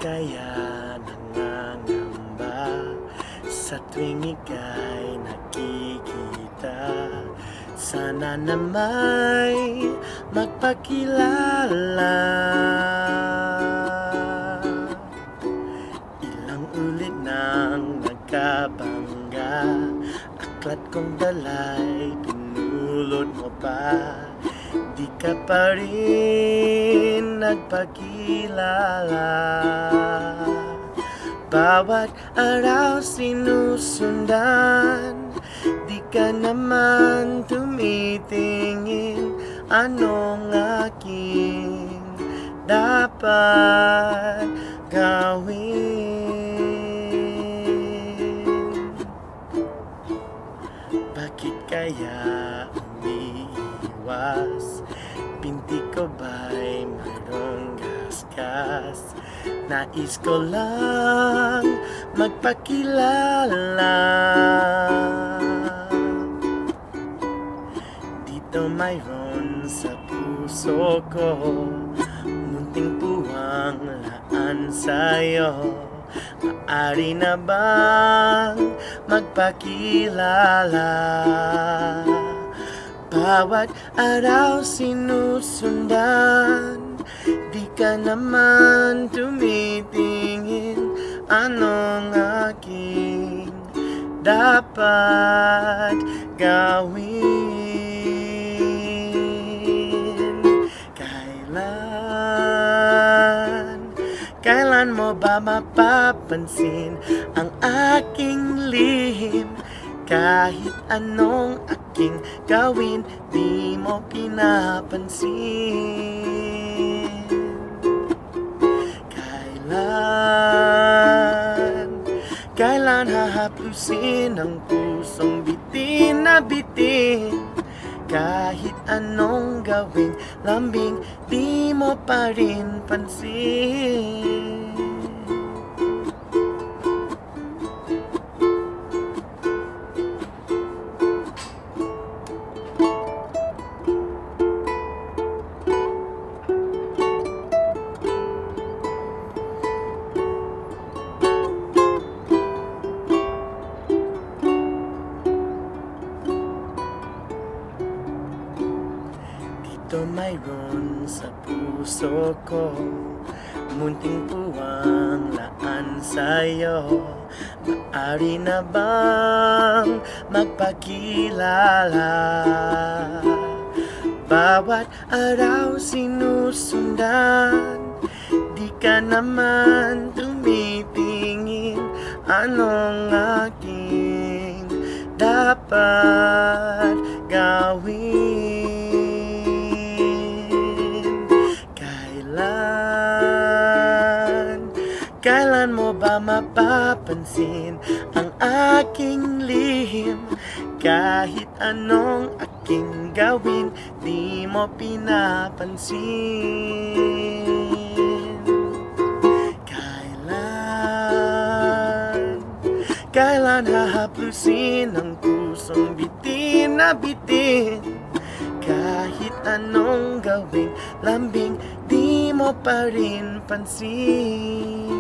kaya nangangamba sa tuwing ika'y nakikita? Sana na may magpakilala. Ilang ulit nang nagkabangga, aklat kong dala'y pinulot mo pa. Di ka pa rin nagpakilala. Bawat araw sinusundan, di ka naman tumitingin. Anong aking dapat gawin? Bakit kaya umiiwas? Binti ko ba'y mayroong gasgas? Nais ko lang magpakilala. Dito mayroon sa puso ko munting puwang laan sa'yo. Maaari na bang magpakilala? Bawat araw sinusundan, di ka naman tumitingin. Anong aking dapat gawin? Kailan mo ba mapapansin ang aking lihim? Kahit anong aking gawin, di mo pinapansin. Kailan hahaplusin ang pusong bitin na bitin? Kahit anong gawing lambing, di mo pa rin pansin. Dito mayroon sa puso ko munting puwang laan sa'yo. Maaari na bang magpakilala? Bawat araw sinusundan, di ka naman tumitingin. Anong aking dapat gawin? Kailan mo ba mapapansin ang aking lihim? Kahit anong aking gawin, di mo pinapansin. Kailan hahaplusin ang pusong bitin na bitin? Kahit anong gawing lambing, di mo pa rin pansin.